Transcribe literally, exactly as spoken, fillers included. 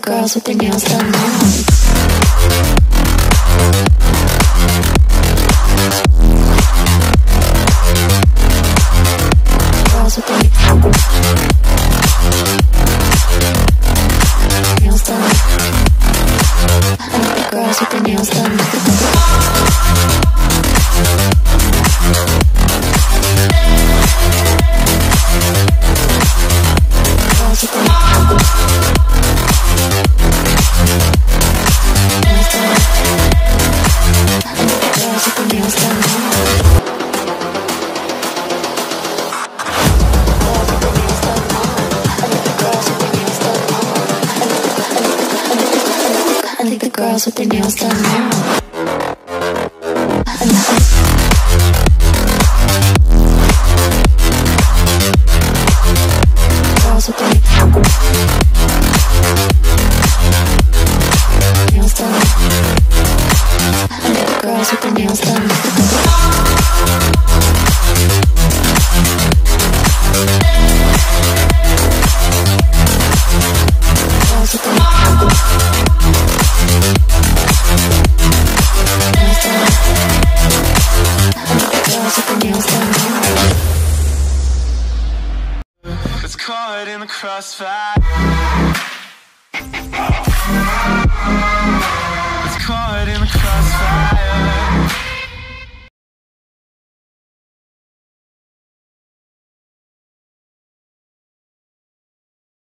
girls with their nails done now. Girls with their nails done. I like the girls with their nails done. Girls with their nails done. I think the girls with their nails done now. Girls with their nails done. I think the girls with their nails done. Girls with their It's caught in the crossfire. It's caught in the crossfire.